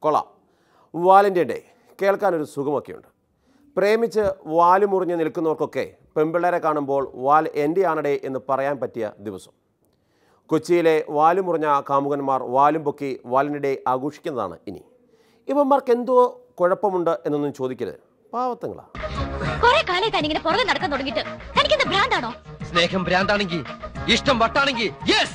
കൊള്ളാം. Valentine day കേൾക്കാനൊരു സുഖമൊക്കെയുണ്ട്. പ്രേമിച്ച് വാല് മുറിഞ്ഞ് നിൽക്കുന്നവർക്കൊക്കെ പെൺപിള്ളേരെ കാണുമ്പോൾ വാൽ എൻ്റെ ആണടേ എന്ന് പറയാൻ പറ്റിയ ദിവസം. കൊച്ചിയിലെ വാലുമുറിഞ്ഞ കാമുകന്മാർ വാലും പൊക്കി വാലന്റൈൻ ഡേ ആഘോഷിക്കുന്നതാണ് ഇനി. ഇവന്മാർക്ക് എന്തോ കുഴപ്പമുണ്ട് എന്നൊന്നും ചോദിക്കരുത്, പാവത്തങ്ങളാ. സ്നേഹം ഭ്രാന്താണെങ്കിൽ, ഇഷ്ടം വട്ടാണെങ്കിൽ,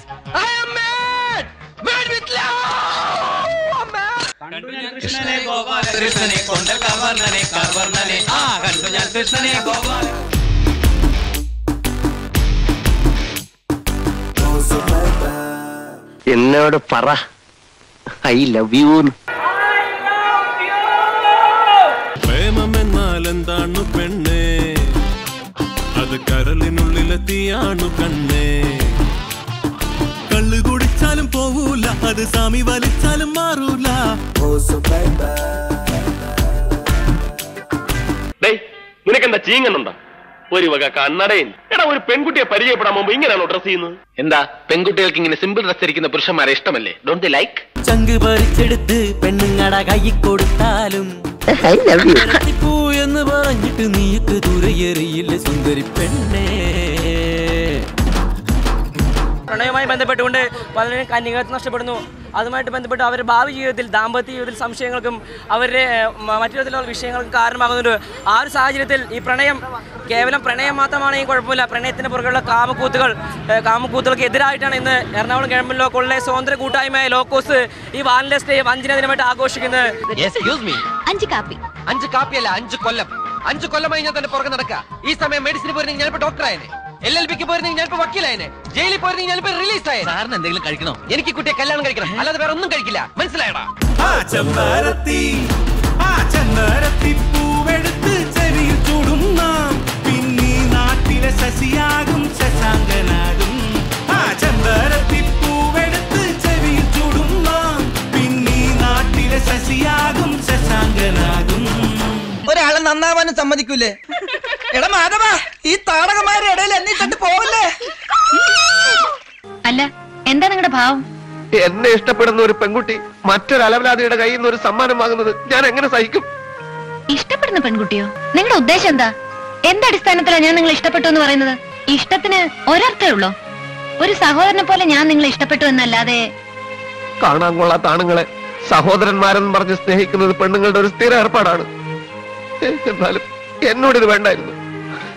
എന്നോട് പറ ഐ ലവ് യു. പ്രേമമെന്നാൽ എന്താണ് പെണ്ണേ, അത് കരളിനുള്ളിലെത്തിയാണു കണ്ണേ. കള്ളു കുടിച്ചാലും പോവൂല, അത് സാമി വലിച്ചാലും മാറൂല. നിനക്കെന്താ ചീങ്ങനുണ്ടോ? ഒരു വക കണ്ണടയും. എടാ, ഒരു പെൺകുട്ടിയെ പരിചയപ്പെടാൻ മുമ്പ് ഇങ്ങനെയാണോ ഡ്രസ് ചെയ്യുന്നത്? എന്താ പെൺകുട്ടികൾക്ക് ഇങ്ങനെ സിമ്പിൾ ഡ്രസ് ധരിക്കുന്ന പുരുഷന്മാരെ ഇഷ്ടമല്ലേ? Don't they like? ചങ്ക് പറിച്ചെടുത്ത് പെണ്ണുങ്ങട കൈ കൊടുത്താലും എന്ന് പറഞ്ഞിട്ട് നീക്ക് ദൂരെയേറിയില്ല സുന്ദരി പെണ്ണേ. പ്രണയവുമായി ബന്ധപ്പെട്ടുകൊണ്ട് പലരും കന്യകത്വം നഷ്ടപ്പെടുന്നു. അതുമായിട്ട് ബന്ധപ്പെട്ട് അവരുടെ ഭാവി ജീവിതത്തിൽ, ദാമ്പത്യ ജീവിതത്തിൽ സംശയങ്ങൾക്കും അവരുടെ മറ്റു തരത്തിലുള്ള വിഷയങ്ങൾക്കും കാരണമാകുന്നുണ്ട്. ആ ഒരു സാഹചര്യത്തിൽ ഈ പ്രണയം കേവലം പ്രണയം മാത്രമാണെങ്കിൽ കുഴപ്പമില്ല, പ്രണയത്തിന് പുറകെയുള്ള കാമക്കൂത്തുകൾക്ക് എതിരായിട്ടാണ് ഇന്ന് എറണാകുളം ഗവൺമെന്റ് ലോ കോളേജിലെ സ്വതന്ത്ര കൂട്ടായ്മയായ ലോക്കോസ് ഈ വാലന്റൈൻസ് ഡേ 5ാം ദിനമായിട്ട് ആഘോഷിക്കുന്നത്. 5 കാപ്പിയല്ല 5 കൊല്ലം. 5 കൊല്ലമായി ഞാൻ തന്നെ പുറകെ നടക്കുക. ഈ സമയം മെഡിസിന് പോയിരുന്നെങ്കിൽ ഞാനിപ്പോ ഡോക്ടറായനെ, LLBക്ക് പോയിരുന്നെങ്കിൽ ഞാനിപ്പോ വക്കീലായനെ, ജയിലിൽ പോയിരുന്നെങ്കിൽ ഞാനിപ്പോ റിലീസ് ആയനെ. സാറിന് എന്തെങ്കിലും കഴിക്കണോ? എനിക്ക് കുട്ടിയെ കല്യാണം കഴിക്കണം, അല്ലാതെ വേറെ ഒന്നും കഴിക്കില്ല. മനസ്സിലായടാ? പൂവെടുത്ത് ചെറിയ ചൂടുന്ന പിന്നീ നാട്ടിലെ ശശിയാകും ശശാങ്കനാകും. ചെമ്പരത്തി പൂവെടുത്ത് ചെറിയ ചൂടുന്ന പിന്നീ നാട്ടിലെ ശശിയാകും ശശാങ്കനാകും. ഒരാളെ നന്നാവാനും സമ്മതിക്കൂലേ? എടാ മാധവ, ഈ താടകന്മാരുടെ ഇടയിൽ എന്നെ കണ്ടു പോവല്ലേ? അല്ല, എന്താ നിങ്ങളുടെ ഭാവം? എന്നെ ഇഷ്ടപ്പെടുന്ന ഒരു പെൺകുട്ടി മറ്റൊരു അലവലാതിയുടെ കയ്യിൽ നിന്ന് ഒരു സമ്മാനം വാങ്ങുന്നത് ഞാൻ എങ്ങനെ സഹിക്കും? ഇഷ്ടപ്പെടുന്ന പെൺകുട്ടിയോ? നിങ്ങളുടെ ഉദ്ദേശം എന്താ? എന്തടിസ്ഥാനത്തിലാണ് ഞാൻ നിങ്ങളെ ഇഷ്ടപ്പെട്ടു എന്ന് പറയുന്നത്? ഇഷ്ടത്തിന് ഒരർത്ഥേ ഉള്ളൂ. ഒരു സഹോദരനെ പോലെ ഞാൻ നിങ്ങളെ ഇഷ്ടപ്പെട്ടു എന്നല്ലാതെ. കാണാൻ കൊള്ളാത്ത ആണുങ്ങളെ സഹോദരന്മാരെന്ന് പറഞ്ഞ് സ്നേഹിക്കുന്നത് പെണ്ണുങ്ങളുടെ ഒരു സ്ഥിര ഏർപ്പാടാണ്. എന്നാലും എന്നോടിത് വേണ്ടായിരുന്നു.